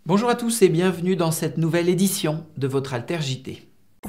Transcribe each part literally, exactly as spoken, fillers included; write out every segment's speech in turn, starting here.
Bonjour à tous et bienvenue dans cette nouvelle édition de votre Alter J T.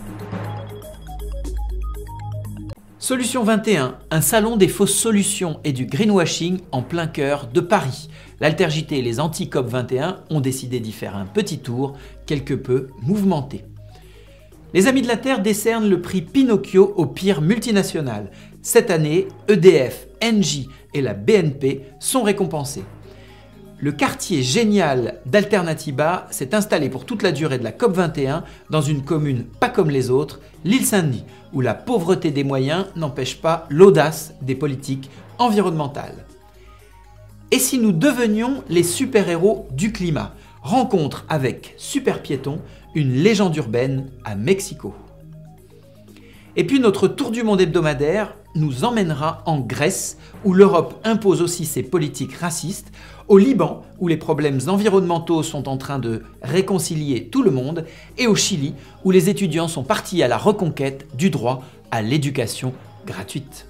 Solution vingt et un, un salon des fausses solutions et du greenwashing en plein cœur de Paris. L'Alter J T et les anti-C O P vingt et un ont décidé d'y faire un petit tour, quelque peu mouvementé. Les Amis de la Terre décernent le prix Pinocchio aux pires multinationales. Cette année, E D F, Engie et la B N P sont récompensés. Le quartier génial d'Alternativa s'est installé pour toute la durée de la C O P vingt et un dans une commune pas comme les autres, l'île Saint-Denis, où la pauvreté des moyens n'empêche pas l'audace des politiques environnementales. Et si nous devenions les super-héros du climat? Rencontre avec Super Piéton, une légende urbaine à Mexico. Et puis notre tour du monde hebdomadaire nous emmènera en Grèce, où l'Europe impose aussi ses politiques racistes, au Liban, où les problèmes environnementaux sont en train de réconcilier tout le monde, et au Chili, où les étudiants sont partis à la reconquête du droit à l'éducation gratuite.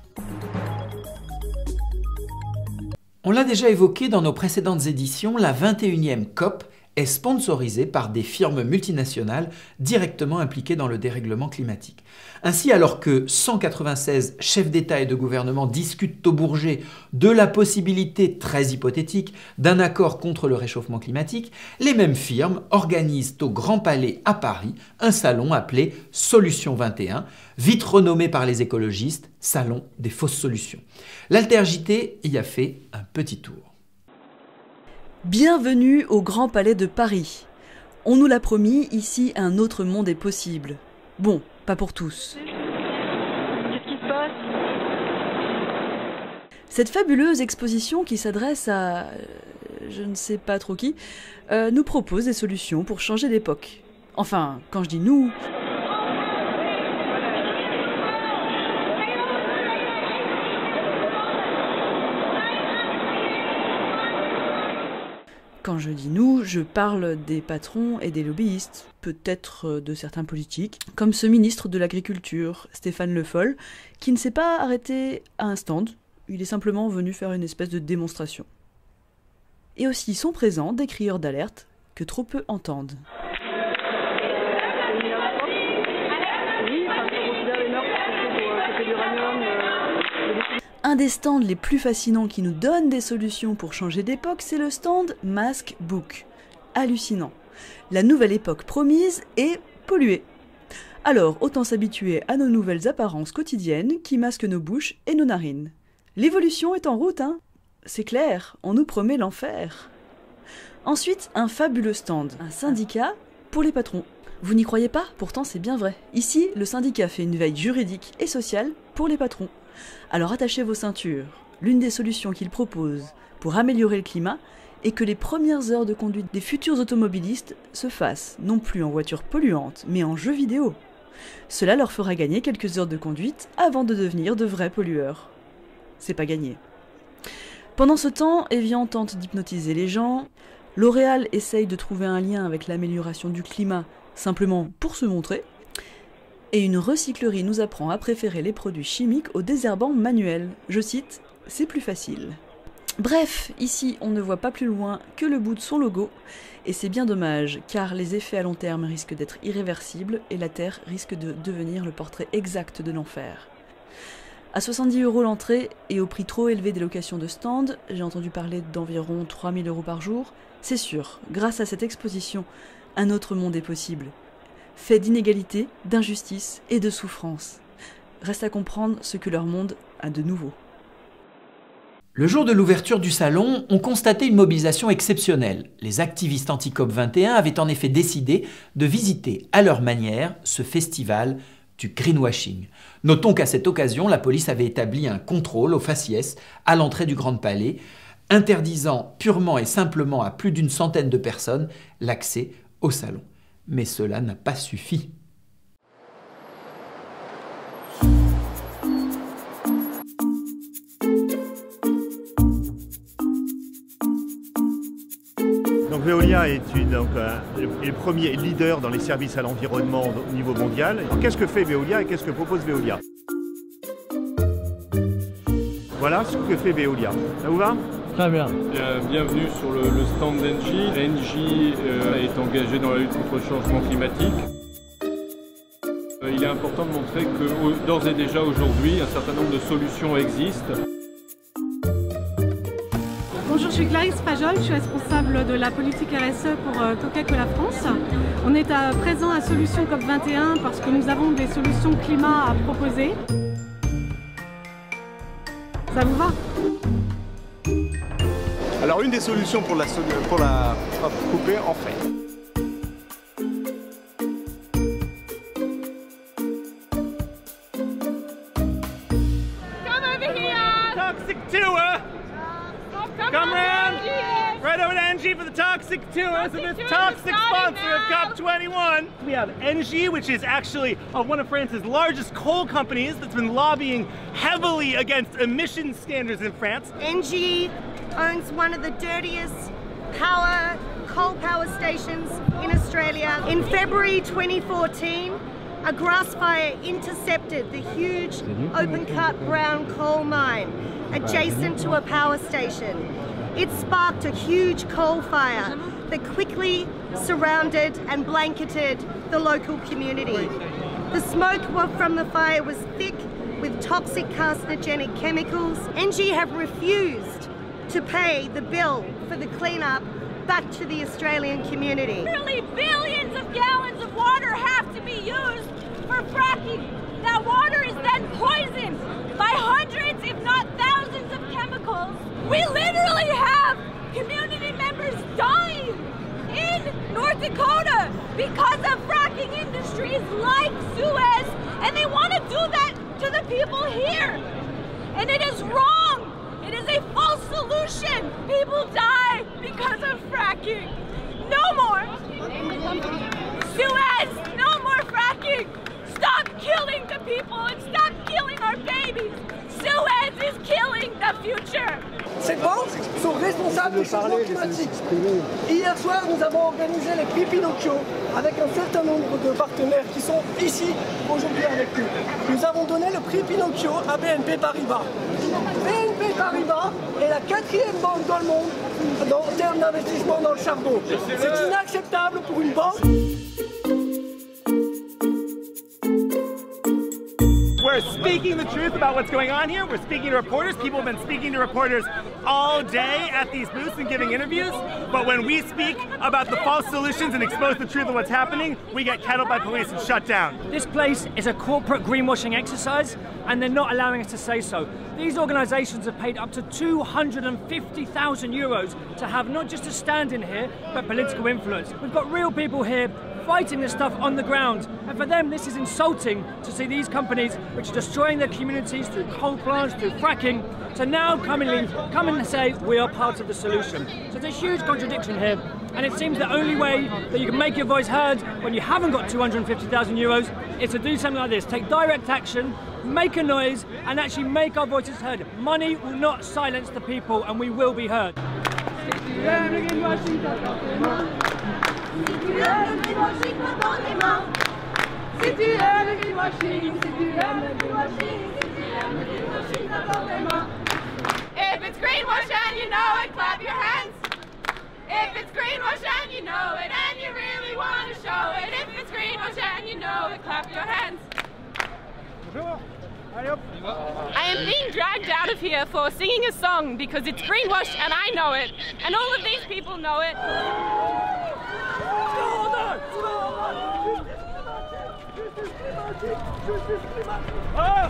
On l'a déjà évoqué dans nos précédentes éditions, la vingt et unième C O P est sponsorisée par des firmes multinationales directement impliquées dans le dérèglement climatique. Ainsi, alors que cent quatre-vingt-seize chefs d'État et de gouvernement discutent au Bourget de la possibilité très hypothétique d'un accord contre le réchauffement climatique, les mêmes firmes organisent au Grand Palais à Paris un salon appelé Solution vingt et un, vite renommé par les écologistes Salon des fausses solutions. L'Alter J T y a fait un petit tour. Bienvenue au Grand Palais de Paris. On nous l'a promis, ici un autre monde est possible. Bon, pas pour tous. Qu'est-ce qui se passe? Cette fabuleuse exposition qui s'adresse à... je ne sais pas trop qui, euh, nous propose des solutions pour changer d'époque. Enfin, quand je dis nous... Quand je dis nous, je parle des patrons et des lobbyistes, peut-être de certains politiques, comme ce ministre de l'Agriculture, Stéphane Le Foll, qui ne s'est pas arrêté à un stand, il est simplement venu faire une espèce de démonstration. Et aussi sont présents des crieurs d'alerte que trop peu entendent. Un des stands les plus fascinants qui nous donne des solutions pour changer d'époque, c'est le stand Mask Book. Hallucinant. La nouvelle époque promise est polluée. Alors, autant s'habituer à nos nouvelles apparences quotidiennes qui masquent nos bouches et nos narines. L'évolution est en route, hein? C'est clair, on nous promet l'enfer. Ensuite, un fabuleux stand, un syndicat pour les patrons. Vous n'y croyez pas? Pourtant c'est bien vrai. Ici, le syndicat fait une veille juridique et sociale pour les patrons. Alors attachez vos ceintures. L'une des solutions qu'il propose pour améliorer le climat est que les premières heures de conduite des futurs automobilistes se fassent non plus en voiture polluante, mais en jeux vidéo. Cela leur fera gagner quelques heures de conduite avant de devenir de vrais pollueurs. C'est pas gagné. Pendant ce temps, Evian tente d'hypnotiser les gens, L'Oréal essaye de trouver un lien avec l'amélioration du climat simplement pour se montrer, et une recyclerie nous apprend à préférer les produits chimiques aux désherbants manuels. Je cite, « c'est plus facile ». Bref, ici on ne voit pas plus loin que le bout de son logo, et c'est bien dommage, car les effets à long terme risquent d'être irréversibles, et la Terre risque de devenir le portrait exact de l'enfer. À soixante-dix euros l'entrée, et au prix trop élevé des locations de stand, j'ai entendu parler d'environ trois mille euros par jour, c'est sûr, grâce à cette exposition, un autre monde est possible. Fait d'inégalité, d'injustice et de souffrance. Reste à comprendre ce que leur monde a de nouveau. Le jour de l'ouverture du salon, on constatait une mobilisation exceptionnelle. Les activistes anti-C O P vingt et un avaient en effet décidé de visiter à leur manière ce festival du greenwashing. Notons qu'à cette occasion, la police avait établi un contrôle au faciès à l'entrée du Grand Palais, interdisant purement et simplement à plus d'une centaine de personnes l'accès au salon. Mais cela n'a pas suffi. Donc Veolia est une, donc, euh, le premier leader dans les services à l'environnement au niveau mondial. Qu'est-ce que fait Veolia et qu'est-ce que propose Veolia? Voilà ce que fait Veolia. Ça vous va? Très bien. Bien, bienvenue sur le, le stand d'Engie. Engie euh, est engagé dans la lutte contre le changement climatique. Euh, il est important de montrer que d'ores et déjà aujourd'hui, un certain nombre de solutions existent. Bonjour, je suis Clarisse Pajol, je suis responsable de la politique R S E pour euh, Coca-Cola France. On est à présent à Solution COP vingt et un parce que nous avons des solutions climat à proposer. Ça vous va? Alors une des solutions pour la, pour la hop, couper en fait. Toxic tour! Come around! Right over to Engie for the Toxic Tour, so this toxic sponsor of COP twenty-one. We have Engie, which is actually uh, one of France's largest coal companies that's been lobbying heavily against emission standards in France. Engie owns one of the dirtiest power, coal power stations in Australia. In February twenty fourteen, a grass fire intercepted the huge open-cut brown coal mine adjacent to a power station. It sparked a huge coal fire that quickly surrounded and blanketed the local community. The smoke from the fire was thick with toxic carcinogenic chemicals. Engie have refused to pay the bill for the cleanup back to the Australian community. Literally billions of gallons of water have to be used for fracking. That water is then poisoned by hundreds, if not thousands of chemicals. We literally have community members dying in North Dakota because of fracking industries like Suez, and they want to do that to the people here. And it is wrong. It is a false solution. People die because of fracking. No more. Suez, no more fracking. Stop killing the people and stop killing our babies. Suez is killing the future. Ces banques sont responsables du changement climatique. Hier soir, nous avons organisé les prix Pinocchio avec un certain nombre de partenaires qui sont ici aujourd'hui avec nous. Nous avons donné le prix Pinocchio à B N P Paribas. B N P Paribas est la quatrième banque dans le monde en termes d'investissement dans le charbon. C'est inacceptable pour une banque. We're speaking the truth about what's going on here. We're speaking to reporters. People have been speaking to reporters all day at these booths and giving interviews. But when we speak about the false solutions and expose the truth of what's happening, we get kettled by police and shut down. This place is a corporate greenwashing exercise, and they're not allowing us to say so. These organisations have paid up to two hundred fifty thousand euros to have not just a stand in here, but political influence. We've got real people here fighting this stuff on the ground, and for them this is insulting to see these companies which are destroying their communities through coal plants, through fracking, to now come and, come and say we are part of the solution. So there's a huge contradiction here, and it seems the only way that you can make your voice heard when you haven't got two hundred fifty thousand euros is to do something like this, take direct action, make a noise, and actually make our voices heard. Money will not silence the people, and we will be heard. Si tu aimes le greenwashing, dans tes mains. Si tu aimes le greenwashing, si tu aimes le greenwashing, si tu aimes le greenwashing, dans tes mains. If it's greenwash and you know it, clap your hands. If it's greenwash and you know it, and you really want to show it. If it's greenwash and you know it, clap your hands. I am being dragged out of here for singing a song because it's greenwash and I know it, and all of these people know it. Oh,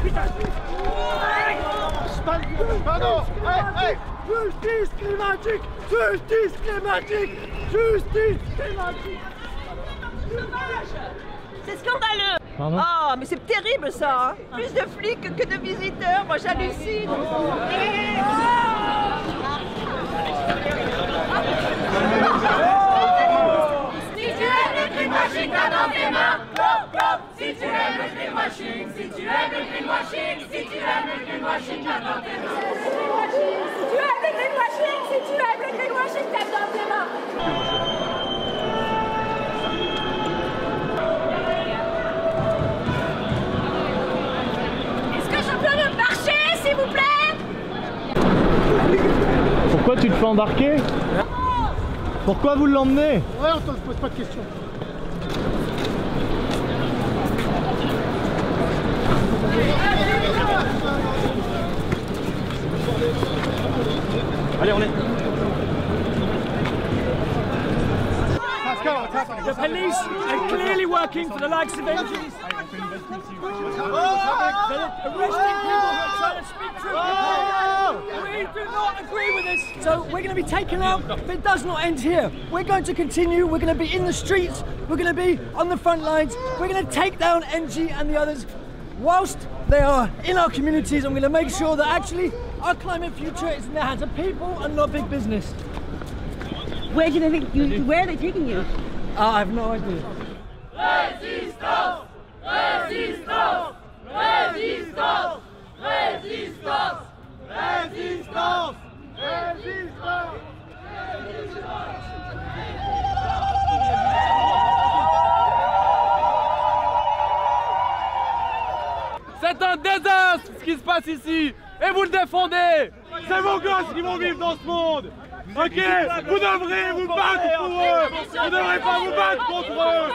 pardon, hey, hey. Justice climatique, justice climatique, justice climatique. C'est scandaleux. Pardon? Oh, mais c'est terrible ça, hein. Plus de flics que de visiteurs, moi j'hallucine. Si tu aimes le greenwashing, t'as dans tes mains. Si tu aimes le greenwashing, si tu aimes le greenwashing, si tu aimes le greenwashing, t'as dans tes mains. Si tu aimes le greenwashing, si tu aimes le greenwashing, t'as dans tes mains. Est-ce que je peux me marcher, s'il vous plaît? Pourquoi tu te fais embarquer? Pourquoi vous l'emmenez? Ouais, on te pose pas de questions. Allez, on est. The police are clearly working for the likes of N G. They're arresting people who are trying to speak truth. We do not agree with this. So we're going to be taken out, but it does not end here. We're going to continue. We're going to be in the streets. We're going to be on the front lines. We're going to take down N G and the others whilst they are in our communities. I'm going to make sure that actually our climate future is in the hands of people and not big business. Where do they think you, where are they taking you? Uh, I have no idea. Résistance! Résistance! Résistance! Résistance! Résistance! Résistance! C'est un désastre ce qui se passe ici et vous le défendez. C'est vos gosses qui vont vivre dans ce monde. Ok, vous devrez vous battre pour eux. Vous ne devrez pas vous battre contre eux.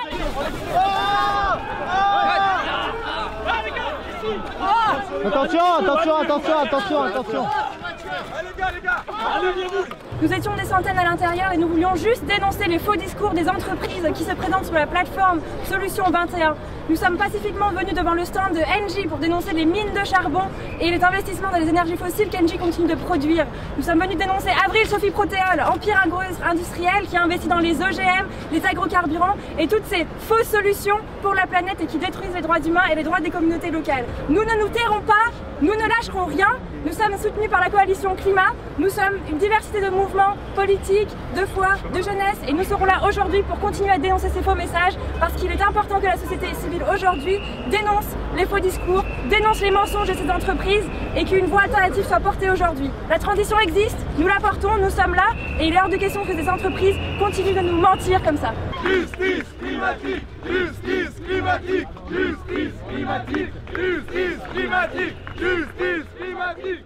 Attention, attention, attention, attention, attention. Nous étions des centaines à l'intérieur et nous voulions juste dénoncer les faux discours des entreprises qui se présentent sur la plateforme Solution vingt et un. Nous sommes pacifiquement venus devant le stand de N J pour dénoncer les mines de charbon et les investissements dans les énergies fossiles qu'N J continue de produire. Nous sommes venus dénoncer Avril Sophie Protéol, empire agro-industriel qui a investi dans les O G M, les agrocarburants et toutes ces fausses solutions pour la planète et qui détruisent les droits humains et les droits des communautés locales. Nous ne nous tairons pas, nous ne lâcherons rien. Nous sommes soutenus par la coalition Climat, nous sommes une diversité de mouvements politiques, de foi, de jeunesse et nous serons là aujourd'hui pour continuer à dénoncer ces faux messages parce qu'il est important que la société civile aujourd'hui dénonce les faux discours, dénonce les mensonges de ces entreprises et qu'une voie alternative soit portée aujourd'hui. La transition existe, nous la portons, nous sommes là et il est hors de question que ces entreprises continuent de nous mentir comme ça. Justice climatique! Justice climatique! Justice climatique! Justice climatique! Justice climatique!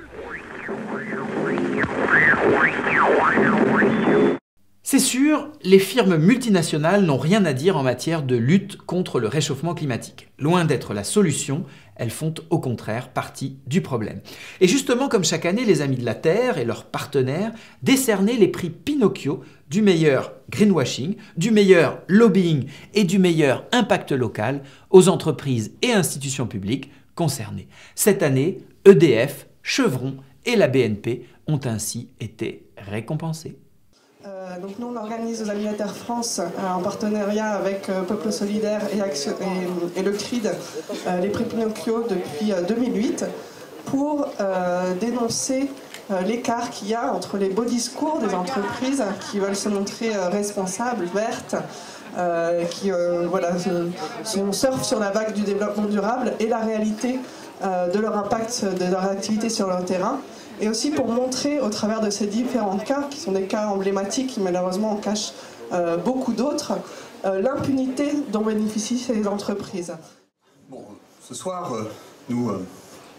C'est sûr, les firmes multinationales n'ont rien à dire en matière de lutte contre le réchauffement climatique. Loin d'être la solution, elles font au contraire partie du problème. Et justement, comme chaque année, les Amis de la Terre et leurs partenaires décernaient les prix Pinocchio du meilleur greenwashing, du meilleur lobbying et du meilleur impact local aux entreprises et institutions publiques concernées. Cette année, E D F, Chevron et la B N P ont ainsi été récompensés. Euh, donc nous on organise aux Amis de la Terre France euh, en partenariat avec euh, Peuple Solidaire et, Action, et, et le C R I D euh, les prix Pinocchio depuis euh, deux mille huit pour euh, dénoncer euh, l'écart qu'il y a entre les beaux discours des entreprises qui veulent se montrer euh, responsables, vertes, euh, qui euh, voilà, sont, surfent sur la vague du développement durable et la réalité euh, de leur impact, de leur activité sur leur terrain. Et aussi pour montrer au travers de ces différents cas, qui sont des cas emblématiques, qui malheureusement en cachent euh, beaucoup d'autres, euh, l'impunité dont bénéficient ces entreprises. Bon, ce soir, euh, nous, euh,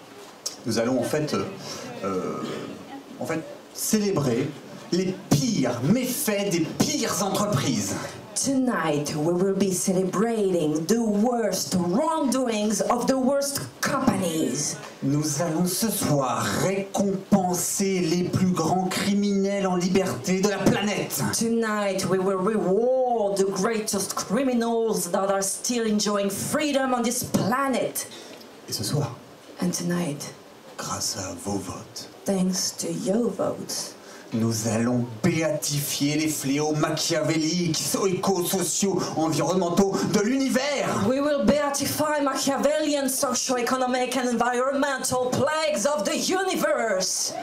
nous allons en fait, euh, en fait célébrer les pires méfaits des pires entreprises. Tonight we will be celebrating the worst wrongdoings of the worst companies. Nous allons ce soir récompenser les plus grands criminels en liberté de la planète. Tonight we will reward the greatest criminals that are still enjoying freedom on this planet. Et ce soir, and tonight, grâce à vos votes, thanks to your votes, nous allons béatifier les fléaux machiavéliques, éco-sociaux, environnementaux de l'univers. We will beatify Machiavellian socio-economic and environmental plagues of the universe.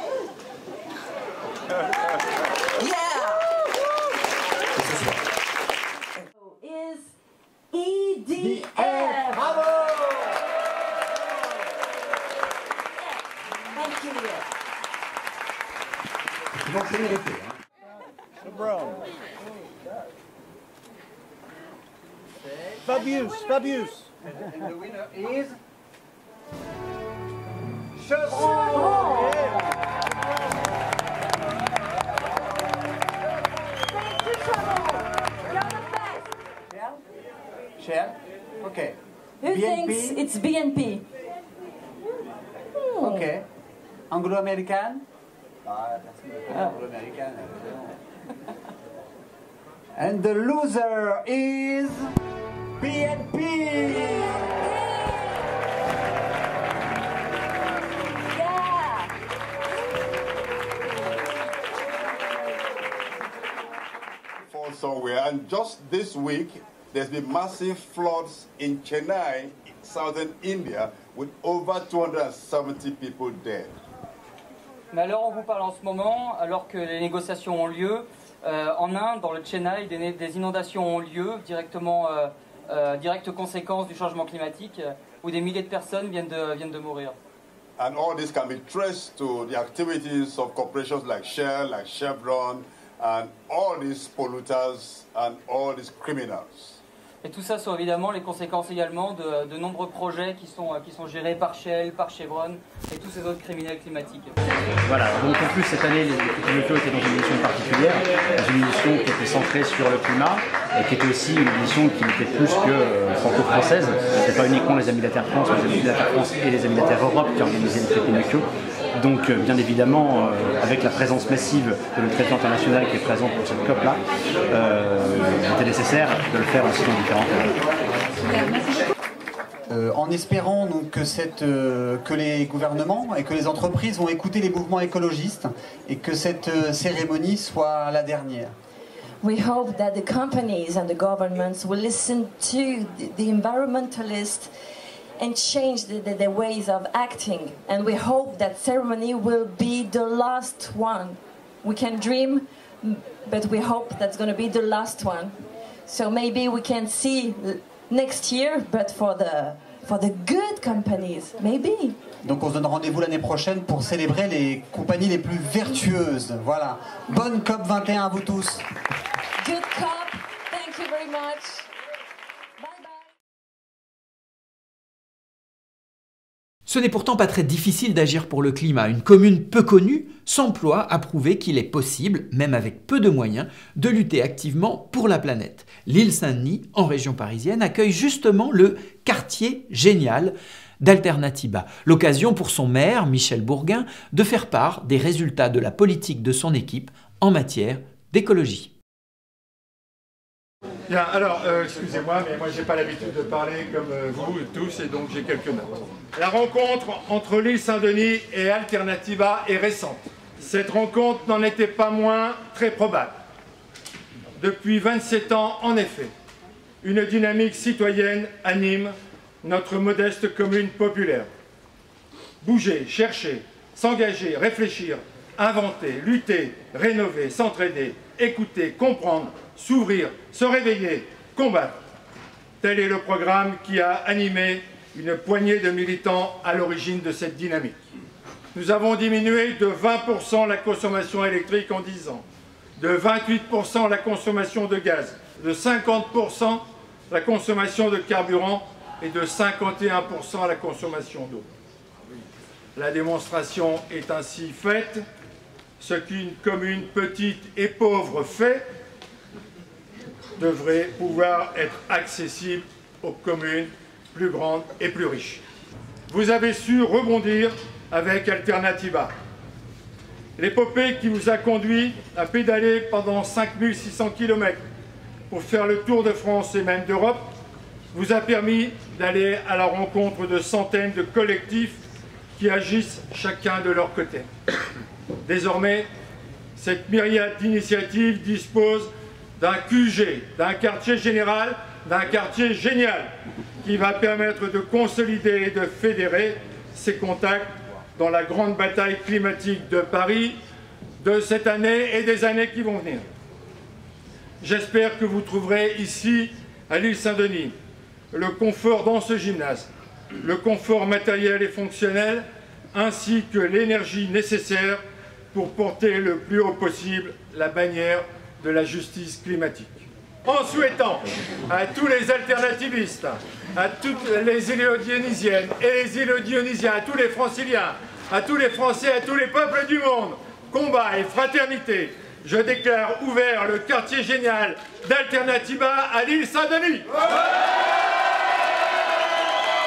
Yeah. Is E D F. Bravo. Thank you. Brown. Fabius, Fabius. And the winner is Chevron. B N P? thinks it's B N P. Hmm. Ok. Anglo-américaine? Ah, anglo-américaine. And the loser is B N P! Somewhere, and just this week there's been massive floods in Chennai, southern India, with over two hundred seventy people dead. Mais alors on vous parle en ce moment, alors que les négociations ont lieu, euh, en Inde, dans le Chennai, des, des inondations ont lieu, directement, euh, euh, directe conséquence du changement climatique, euh, où des milliers de personnes viennent de, viennent de mourir. And all this can be traced to the activities of corporations like Shell, like Chevron, and all these polluters and all these criminals. Et tout ça sont évidemment les conséquences également de, de nombreux projets qui sont, qui sont gérés par Shell, par Chevron et tous ces autres criminels climatiques. Voilà, donc en plus cette année, les Pépinochio étaient dans une édition particulière, dans une édition qui était centrée sur le climat et qui était aussi une édition qui était plus que euh, franco-française. Ce n'est pas uniquement les Amis de la Terre France, mais les Amis de la Terre France et les Amis de la Terre Europe qui organisaient les Pépinochio. Donc euh, bien évidemment, euh, avec la présence massive de notre président international qui est présent pour cette COP là, euh, il était nécessaire de le faire aussi dans différents pays. Euh, en espérant donc, que, cette, euh, que les gouvernements et que les entreprises vont écouter les mouvements écologistes et que cette euh, cérémonie soit la dernière. We hope that the companies and the governments will listen to the, the environmentalists and change the, the, the ways of acting. And we hope that ceremony will be the last one. We can dream, but we hope that's going to be the last one. So maybe we can see next year, but for the, for the good companies, maybe. Donc on se donne rendez-vous l'année prochaine pour célébrer les compagnies les plus vertueuses. Voilà. Bonne COP vingt et un à vous tous. Good COP. Thank you very much. Ce n'est pourtant pas très difficile d'agir pour le climat. Une commune peu connue s'emploie à prouver qu'il est possible, même avec peu de moyens, de lutter activement pour la planète. L'île Saint-Denis, en région parisienne, accueille justement le quartier génial d'Alternativa. L'occasion pour son maire, Michel Bourguin, de faire part des résultats de la politique de son équipe en matière d'écologie. Bien, alors, euh, excusez-moi, mais moi j'ai pas l'habitude de parler comme euh, vous tous, et donc j'ai quelques notes. La rencontre entre l'île Saint-Denis et Alternativa est récente. Cette rencontre n'en était pas moins très probable. Depuis vingt-sept ans, en effet, une dynamique citoyenne anime notre modeste commune populaire. Bouger, chercher, s'engager, réfléchir, inventer, lutter, rénover, s'entraider, écouter, comprendre, s'ouvrir, se réveiller, combattre. Tel est le programme qui a animé une poignée de militants à l'origine de cette dynamique. Nous avons diminué de vingt pour cent la consommation électrique en dix ans, de vingt-huit pour cent la consommation de gaz, de cinquante pour cent la consommation de carburant et de cinquante et un pour cent la consommation d'eau. La démonstration est ainsi faite. Ce qu'une commune petite et pauvre fait devrait pouvoir être accessible aux communes plus grandes et plus riches. Vous avez su rebondir avec Alternativa. L'épopée qui vous a conduit à pédaler pendant cinq mille six cents kilomètres pour faire le tour de France et même d'Europe vous a permis d'aller à la rencontre de centaines de collectifs qui agissent chacun de leur côté. Désormais, cette myriade d'initiatives dispose d'un Q G, d'un quartier général, d'un quartier génial, qui va permettre de consolider et de fédérer ces contacts dans la grande bataille climatique de Paris de cette année et des années qui vont venir. J'espère que vous trouverez ici, à l'île Saint-Denis, le confort dans ce gymnase, le confort matériel et fonctionnel, ainsi que l'énergie nécessaire pour porter le plus haut possible la bannière de la justice climatique. En souhaitant à tous les alternativistes, à toutes les îlo-dionysiennes et les îlo-dionysiens, à tous les franciliens, à tous les Français, à tous les peuples du monde, combat et fraternité, je déclare ouvert le quartier génial d'Alternativa à l'île Saint-Denis.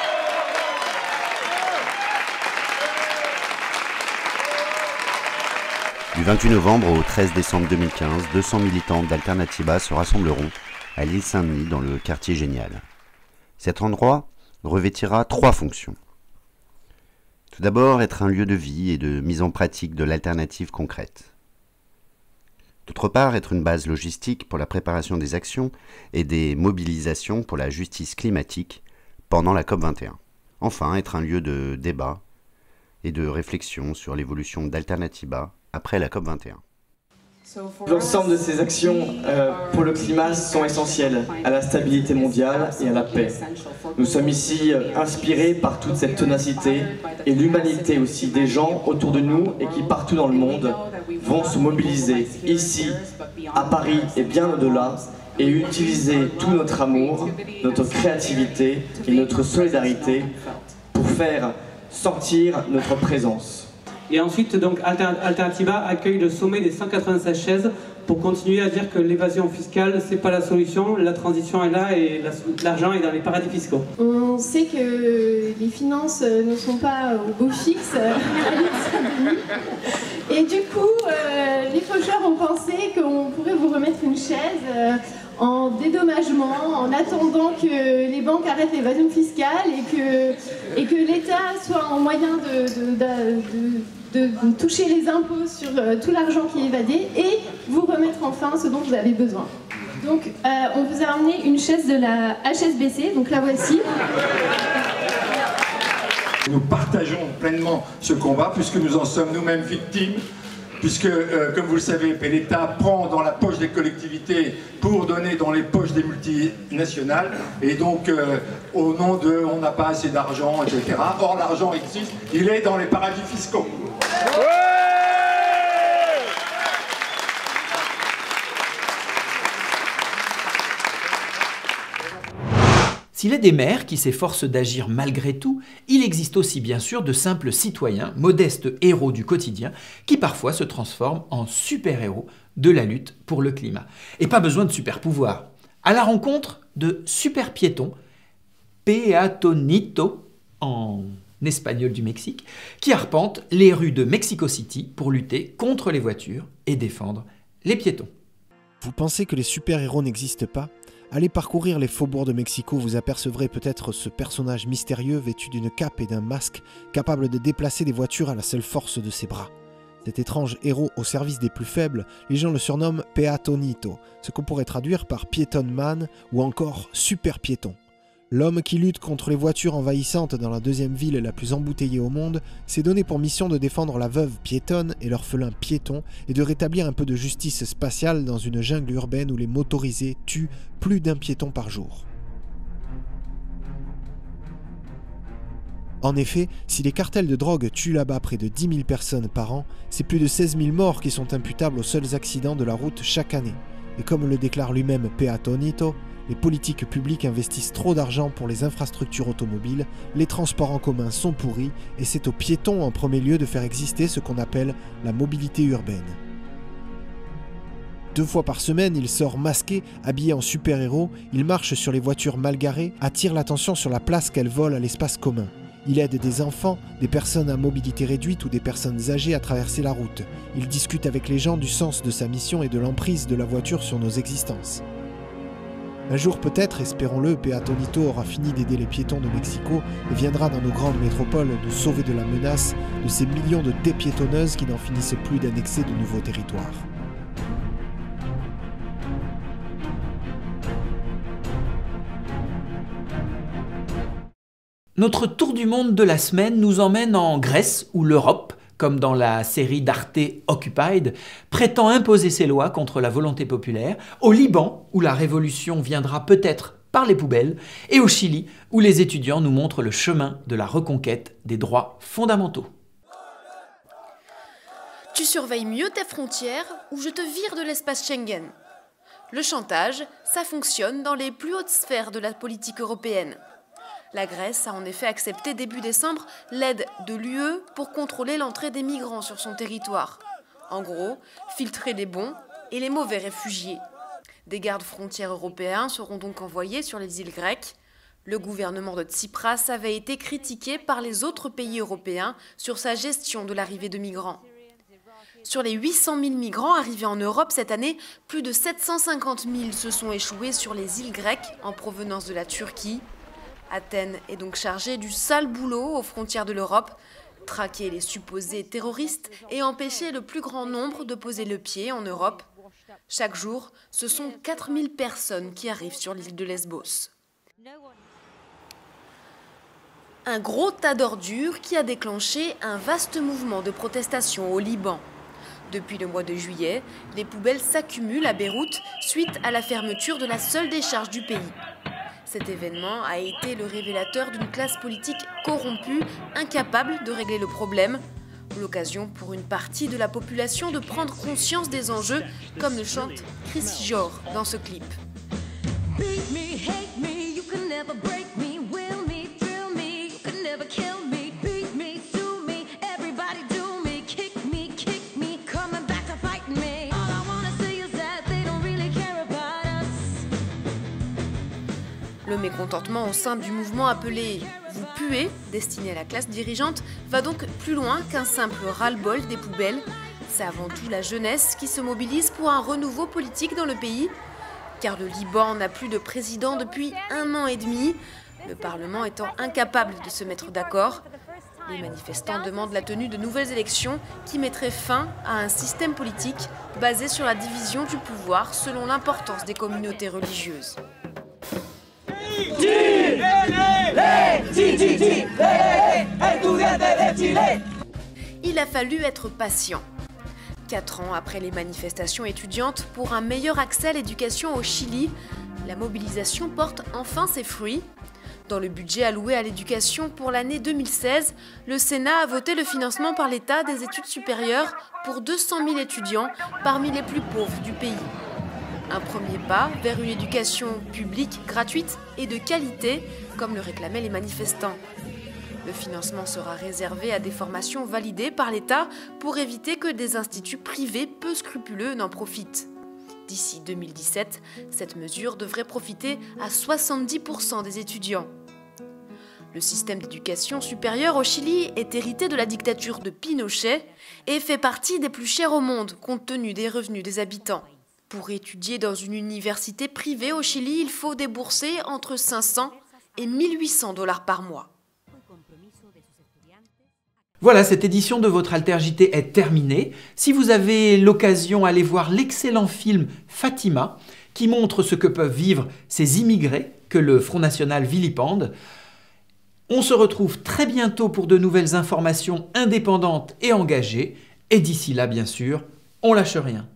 Du vingt-huit novembre au treize décembre deux mille quinze, deux cents militants d'Alternativa se rassembleront à l'île Saint-Denis dans le quartier Génial. Cet endroit revêtira trois fonctions. Tout d'abord, être un lieu de vie et de mise en pratique de l'alternative concrète. D'autre part, être une base logistique pour la préparation des actions et des mobilisations pour la justice climatique pendant la COP vingt et un. Enfin, être un lieu de débat et de réflexion sur l'évolution d'Alternativa après la COP vingt et un. L'ensemble de ces actions euh, pour le climat sont essentielles à la stabilité mondiale et à la paix. Nous sommes ici euh, inspirés par toute cette ténacité et l'humanité aussi des gens autour de nous et qui partout dans le monde vont se mobiliser ici, à Paris et bien au-delà et utiliser tout notre amour, notre créativité et notre solidarité pour faire sentir notre présence. Et ensuite, donc, Alternativa accueille le sommet des cent quatre-vingt-seize chaises pour continuer à dire que l'évasion fiscale, c'est pas la solution, la transition est là et l'argent est dans les paradis fiscaux. On sait que les finances ne sont pas au beau fixe à l'île Saint-Denis. Et du coup, euh, les faucheurs ont pensé qu'on pourrait vous remettre une chaise euh, en dédommagement, en attendant que les banques arrêtent l'évasion fiscale et que, et que l'État soit en moyen de, de, de, de, de toucher les impôts sur euh, tout l'argent qui est évadé et vous remettre enfin ce dont vous avez besoin. Donc euh, on vous a amené une chaise de la H S B C, donc la voici. Nous partageons pleinement ce combat puisque nous en sommes nous-mêmes victimes, puisque, euh, comme vous le savez, l'État prend dans la poche des collectivités pour donner dans les poches des multinationales, et donc euh, au nom de « on n'a pas assez d'argent », et cetera. Or, l'argent existe, il est dans les paradis fiscaux. Ouais. S'il est des maires qui s'efforcent d'agir malgré tout, il existe aussi bien sûr de simples citoyens, modestes héros du quotidien, qui parfois se transforment en super-héros de la lutte pour le climat. Et pas besoin de super-pouvoirs. À la rencontre de super-piétons, peatonito en espagnol du Mexique, qui arpentent les rues de Mexico City pour lutter contre les voitures et défendre les piétons. Vous pensez que les super-héros n'existent pas ? Allez parcourir les faubourgs de Mexico, vous apercevrez peut-être ce personnage mystérieux vêtu d'une cape et d'un masque, capable de déplacer des voitures à la seule force de ses bras. Cet étrange héros au service des plus faibles, les gens le surnomment Peatonito, ce qu'on pourrait traduire par Piéton Man ou encore Super Piéton. L'homme qui lutte contre les voitures envahissantes dans la deuxième ville la plus embouteillée au monde s'est donné pour mission de défendre la veuve piétonne et l'orphelin piéton et de rétablir un peu de justice spatiale dans une jungle urbaine où les motorisés tuent plus d'un piéton par jour. En effet, si les cartels de drogue tuent là-bas près de dix mille personnes par an, c'est plus de seize mille morts qui sont imputables aux seuls accidents de la route chaque année. Et comme le déclare lui-même Peatonito, les politiques publiques investissent trop d'argent pour les infrastructures automobiles, les transports en commun sont pourris et c'est aux piétons en premier lieu de faire exister ce qu'on appelle la mobilité urbaine. Deux fois par semaine, il sort masqué, habillé en super-héros, il marche sur les voitures mal garées, attire l'attention sur la place qu'elles volent à l'espace commun. Il aide des enfants, des personnes à mobilité réduite ou des personnes âgées à traverser la route. Il discute avec les gens du sens de sa mission et de l'emprise de la voiture sur nos existences. Un jour peut-être, espérons-le, Peatonito aura fini d'aider les piétons de Mexico et viendra dans nos grandes métropoles nous sauver de la menace de ces millions de dépiétonneuses qui n'en finissent plus d'annexer de nouveaux territoires. Notre tour du monde de la semaine nous emmène en Grèce où l'Europe, comme dans la série d'Arte Occupied, prétend imposer ses lois contre la volonté populaire, au Liban, où la révolution viendra peut-être par les poubelles, et au Chili, où les étudiants nous montrent le chemin de la reconquête des droits fondamentaux. Tu surveilles mieux tes frontières ou je te vire de l'espace Schengen. Le chantage, ça fonctionne dans les plus hautes sphères de la politique européenne. La Grèce a en effet accepté début décembre l'aide de l'U E pour contrôler l'entrée des migrants sur son territoire. En gros, filtrer les bons et les mauvais réfugiés. Des gardes frontières européens seront donc envoyés sur les îles grecques. Le gouvernement de Tsipras avait été critiqué par les autres pays européens sur sa gestion de l'arrivée de migrants. Sur les huit cent mille migrants arrivés en Europe cette année, plus de sept cent cinquante mille se sont échoués sur les îles grecques en provenance de la Turquie. Athènes est donc chargée du sale boulot aux frontières de l'Europe, traquer les supposés terroristes et empêcher le plus grand nombre de poser le pied en Europe. Chaque jour, ce sont quatre mille personnes qui arrivent sur l'île de Lesbos. Un gros tas d'ordures qui a déclenché un vaste mouvement de protestation au Liban. Depuis le mois de juillet, les poubelles s'accumulent à Beyrouth suite à la fermeture de la seule décharge du pays. Cet événement a été le révélateur d'une classe politique corrompue, incapable de régler le problème. L'occasion pour une partie de la population de prendre conscience des enjeux, comme le chante Chris Jor dans ce clip. Le mécontentement au sein du mouvement appelé « Vous puez », destiné à la classe dirigeante, va donc plus loin qu'un simple ras-le-bol des poubelles. C'est avant tout la jeunesse qui se mobilise pour un renouveau politique dans le pays. Car le Liban n'a plus de président depuis un an et demi, le Parlement étant incapable de se mettre d'accord. Les manifestants demandent la tenue de nouvelles élections qui mettraient fin à un système politique basé sur la division du pouvoir selon l'importance des communautés religieuses. Il a fallu être patient. Quatre ans après les manifestations étudiantes pour un meilleur accès à l'éducation au Chili, la mobilisation porte enfin ses fruits. Dans le budget alloué à l'éducation pour l'année deux mille seize, le Sénat a voté le financement par l'État des études supérieures pour deux cent mille étudiants parmi les plus pauvres du pays. Un premier pas vers une éducation publique, gratuite et de qualité, comme le réclamaient les manifestants. Le financement sera réservé à des formations validées par l'État pour éviter que des instituts privés peu scrupuleux n'en profitent. D'ici deux mille dix-sept, cette mesure devrait profiter à soixante-dix pour cent des étudiants. Le système d'éducation supérieure au Chili est hérité de la dictature de Pinochet et fait partie des plus chers au monde compte tenu des revenus des habitants. Pour étudier dans une université privée au Chili, il faut débourser entre cinq cents et mille huit cents dollars par mois. Voilà, cette édition de votre Alter J T est terminée. Si vous avez l'occasion, allez voir l'excellent film Fatima, qui montre ce que peuvent vivre ces immigrés que le Front National vilipende. On se retrouve très bientôt pour de nouvelles informations indépendantes et engagées. Et d'ici là, bien sûr, on lâche rien.